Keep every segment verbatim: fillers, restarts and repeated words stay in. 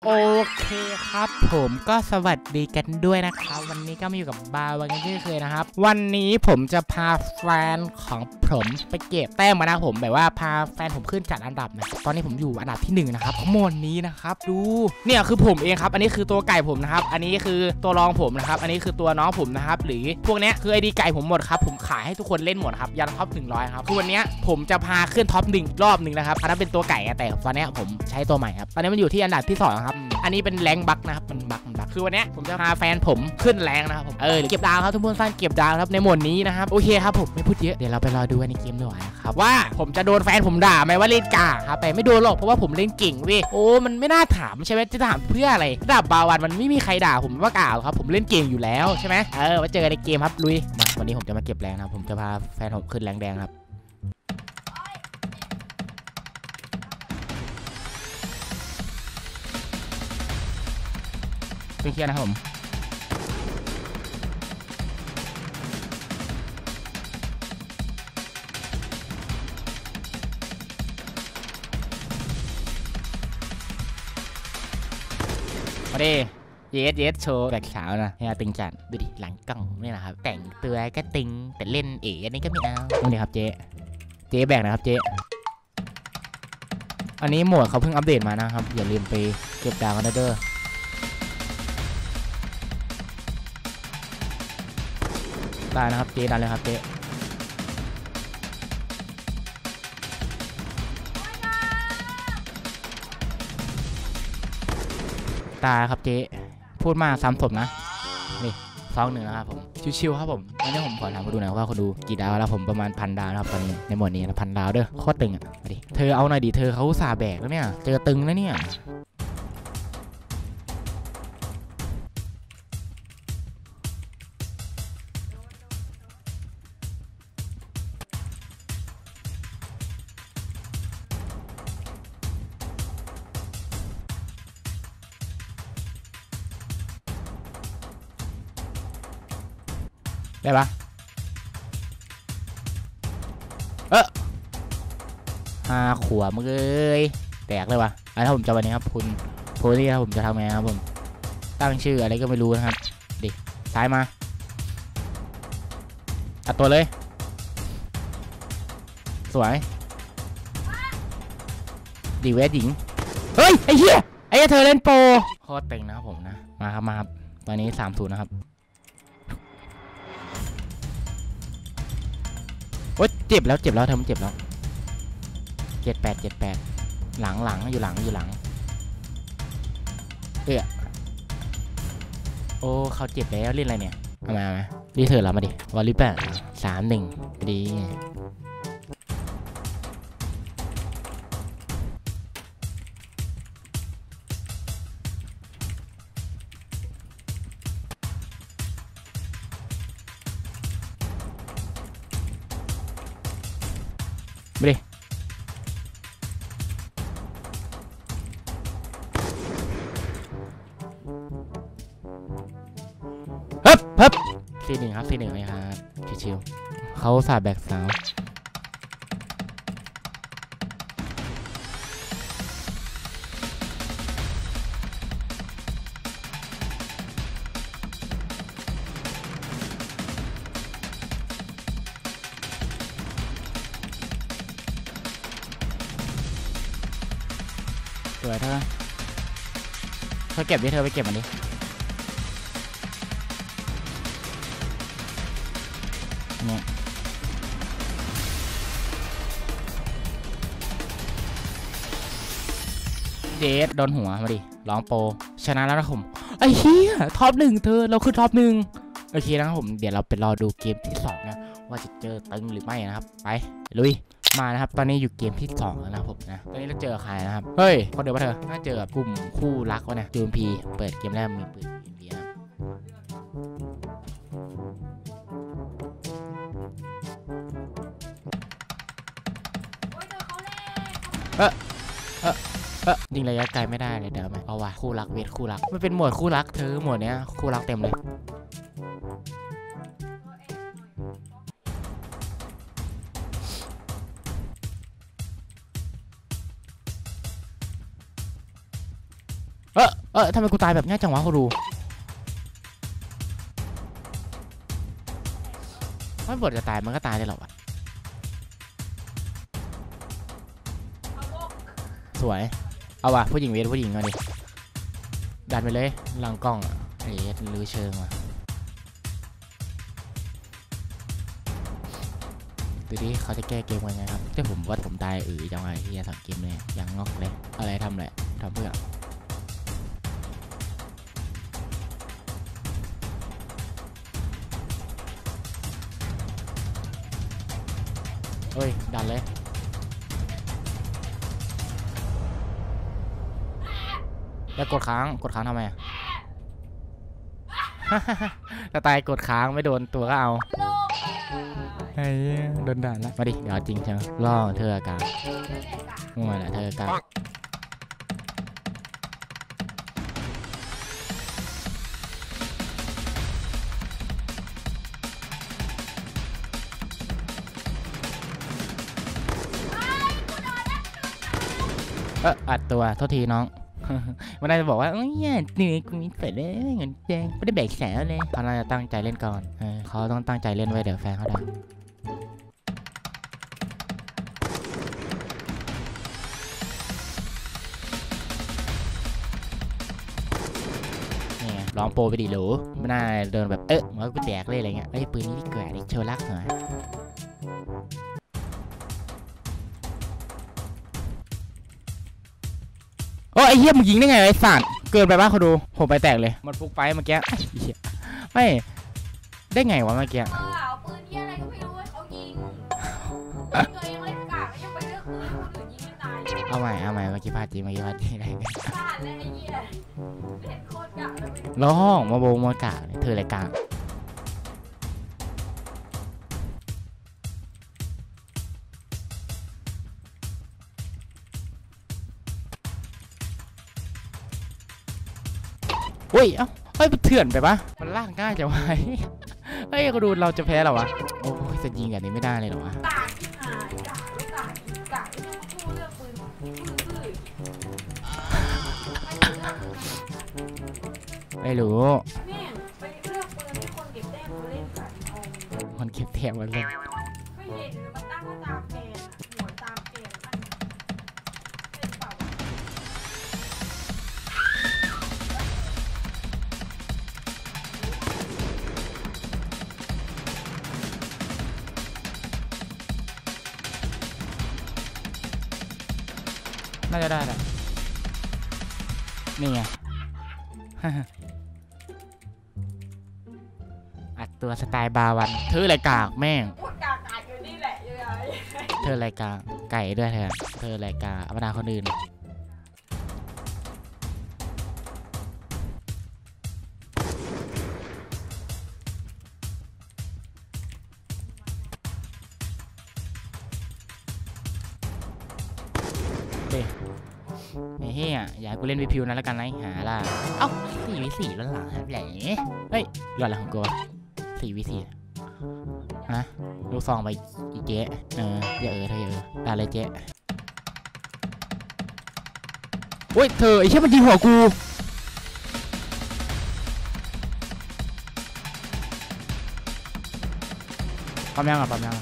โอเคครับผมก็สวัสดีกันด้วยนะครับวันนี้ก็มาอยู่กับบาวันกันที่เคยนะครับวันนี้ผมจะพาแฟนของผมไปเก็บแต้มมานะผมแบบว่าพาแฟนผมขึ้นจัดอันดับนะตอนนี้ผมอยู่อันดับที่หนึ่งนะครับข้อมูลนี้นะครับดูเนี่ยคือผมเองครับอันนี้คือตัวไก่ผมนะครับอันนี้คือตัวรองผมนะครับอันนี้คือตัวน้องผมนะครับหรือพวกนี้คือไอดีไก่ผมหมดครับผมขายให้ทุกคนเล่นหมดครับยันท็อปหนึ่งร้อยครับคือวันนี้ผมจะพาขึ้นท็อปหนึ่งรอบหนึ่งนะครับอันนั้นเป็นตัวไก่แต่ตอนนี้ผมใช้ตัวใหม่ครับตอนนี้มันอยู่ที่อันดับที่สองครับอันนี้เป็นแรงบัคนะครับมันบัคมันบัคคือวันนี้ผมจะพาแฟนผมขึ้นแรงนะครับผมเออเก็บดาวครับทุกคนสร้างเก็บดาวครับในโหมดนี้นะครับโอเคครับผมไม่พูดเยอะเดี๋ยวเราไปรอดูในเกมดีกว่าครับว่าผมจะโดนแฟนผมด่าไหมว่าเล่นกาครับแต่ไม่โดนหรอกเพราะว่าผมเล่นเก่งเว้ยโอ้มันไม่น่าถามใช่ไหมจะถามเพื่ออะไรระดับบาวันมันไม่มีใครด่าผมว่ากาครับผมเล่นเก่งอยู่แล้วใช่ไหมเออมาเจอกันในเกมครับลุยมาวันนี้ผมจะมาเก็บแรงนะผมจะพาแฟนผมขึ้นแรงแดงครับเคลียร์นะครับผมมาดิเยสเยสโชว์แบบขาวนะเฮียตึงจัดดูดิหลังกล้องนี่นะครับแต่งตัวก็ตึงแต่เล่นเอ๋อันนี้ก็ไม่เอานี่ครับเจ๊เจ๊แบกนะครับเจ๊อันนี้โหมดเขาเพิ่งอัปเดตมานะครับอย่าลืมไปเก็บดาวกันเด้อตายนะครับเจ๊ดันเลยครับเจ๊ตายครับเจ๊พูดมาซ้ำศพนะนี่ซองหนึ่งนะครับผมชิวๆครับผมวันนี้ผมขอถามมาดูหน่อยว่าเขาดูกี่ดาวแล้วผมประมาณพันดาวครับตอนนี้ในหมวดนี้นะพันดาวเด้อโคตรตึงอ่ะมาดิเธอเอาหน่อยดิเธอเขาสาแบกแล้วเนี่ยเจอตึงแล้วเนี่ยได้ปะเออหาขวบมึงเอ้ยแตกเลยวะอันถ้าผมจะวันนี้ครับคุณโพลี่ครับผมจะทำไงครับผมตั้งชื่ออะไรก็ไม่รู้นะครับดิซ้ายมาอัดตัวเลยสวยดีเวสหญิงเฮ้ยไอ้เหี้ยไอ้เธอเล่นโปรโคตรเต็งนะครับผมนะมาครับมาครับตอนนี้สามศูนย์นะครับโอ๊ยเจ็บแล้วเจ็บแล้วเธอมันเจ็บแล้วเจ็ดแปดเจ็ดแปดหลังหลังอยู่หลังอยู่หลังเออโอ้เขาเจ็บแล้วเล่นอะไรเนี่ยเอามาไหมรีเทิร์นเรามาดิวอลลี่แปดสามหนึ่งดีมาดิฮึบฮึบซีหนึ่งครับซีหนึ่งเลยครับชิวๆเขาสาดแบกสาวสวยเธอเธอเก็บดิเธอไปเก็บมันดิเนี่ยเดสโดนหัวมาดิร้องโปชนะแล้วนะผมไอ้เหี้ยท็อปหนึ่งเธอเราคือท็อปหนึ่งโอเคนะครับผมเดี๋ยวเราไปรอดูเกมที่สองนะว่าจะเจอตึงหรือไม่นะครับไปลุยมานะครับตอนนี้อยู่เกมที่สองแล้วนะผมนะตอนนี้เราเจอใครนะครับเฮ้ยคนเดียวว่าเธอน่าเจอกลุ่มคู่รักวะนะจูนพีเปิดเกมแรกมีปืนเบียร์เออเออเออยิงระยะไกลไม่ได้เลยเดี๋ยวไหมเอาว่ะคู่รักเวทคู่รักมันเป็นหมวดคู่รักเธอหมวดเนี้ยคู่รักเต็มเลยเออเออทำไมกูตายแบบง่ายจังวะเขาดูไม่บทจะตายมันก็ตายได้หรอวะสวยเอาวะผู้หญิงเวทผู้หญิงเอาดิดันไปเลยหลังกล้องไอ้ลื้อเชิงว่ะดูดิเขาจะแก้เกมยังไงครับที่ผมว่าผมตายเออจังไงที่จะสังเกมเลยยังงอกเลยอะไรทำแหละทำเพื่อเฮ้ยดันเลยแล้วกดค้างกดค้างทำไมอ่ะ ถ้าตายกดค้างไม่โดนตัวก็เอาไอ้โดนด่าละมาดิเดี๋ยวจริงใช่ไหมล่อเธอกามั่วแหละเธอกาเอออัดตัวโทษทีน้องมันน่าจะบอกว่าเอ้ยเหนื่อยกูมีเสร็จเลยเงินแดงไม่ได้แบกแสนเลยเขาน่าจะตั้งใจเล่นก่อนเขาต้องตั้งใจเล่นไว้เดี๋ยวแฟนเขาดังนี่ลองโปรไปดิหรูไม่น่าเดินแบบเอ๊ะมันก็แดกเลยอะไรเงี้ยไอ้ปืนนี้ดีกว่าดิโชว์ลักหน่อยโอ้ไอ้เหี้ยมึงยิงได้ไงไอ้สัตว์เกินไปบ้างเขาดูผมไปแตกเลยมันฟุกไปเมื่อกี้ไม่ได้ไงวะเมื่อกี้เอาปืนที่อะไรก็ไม่รู้เขายิงตัวเองเล่นกากยังไปเลือกปืนคนอื่นยิงไม่ตายเอาใหม่เอาใหม่เมื่อกี้พลาดจริงเมื่อกี้พลาดจริงได้พลาดเลยไอ้เหี้ยเล่นโคตรกากเลยร้องมาโบมากาเธออะไรกางเฮ้ยเอ้าเฮ้ยมันเถื่อนไปปะมันล่างง่ายจะไว้เฮ้ยก็ดูเราจะแพ้หรอวะโอ้ยจะยิงแบบนี้ไม่ได้เลยหรอวะกากที่หายกากไม่กากกากไม่ต้องพูดเรื่องปืนไม่รู้แม่งไปเลือกปืนที่คนเก็บแต้มมาเล่นกันคนเก็บแต้มมาเล่นไม่เห็นมันตั้งว่าตามแกนหัวตามแกนมันเป็นเปล่าน่าจะได้แหละนี่ไงอัดตัวสไตล์บาวันเธออะไรกากแม่งพูดกากกอยู่นี่แหละยังไงเธออะไรกากไก่ด้วยเธอเธออะไรกากธรรมดาคนอื่นเฮ้ยอย่ากูเล่นวิพิวนะแล้วกันไรหาล่ะเอ้าสี่วิสี่แล้วหลังแหล่เฮ้ยหลอดหลังของกูสี่วิสี่ฮะลูกซองไปอีเจ๊เอออย่าเออเธออย่าเออด่าเลยเจ๊โอ้ยเธอไอ้เชี่ยมันยิงหัวกูปั๊มยังอ่ะปั๊มยัง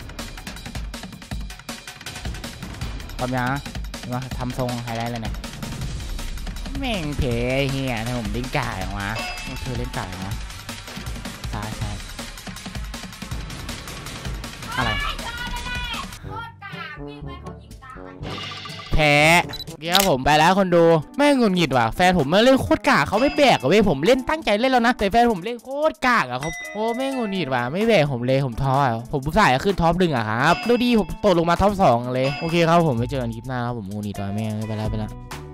ปั๊มยังมาทำทรงไฮไลท์เลยเนี่ยแม่งเพย์เฮียถ้าผมเล่นกายออกมาเธอเล่นกายออกมาใช่ใช่อะไรแพ้เดี๋ยวผมไปแล้วคนดูแม่งงุนหงิดว่ะแฟนผมมาเล่นโคตรกากเขาไม่แบกอะเว้ยผมเล่นตั้งใจเล่นแล้วนะแต่แฟนผมเล่นโคตรกากอะเขาโอ้แม่งงุนหงิดว่ะไม่แบกผมเลยผมท้ออะผมผู้ชายขึ้นท็อปหนึ่งอะครับดูดีผมตกลงมาท็อปสองเลยโอเคครับผมไปเจอกันคลิปหน้าครับผมงุนหงิดว่ะแม่งไปแล้วไปแล้ว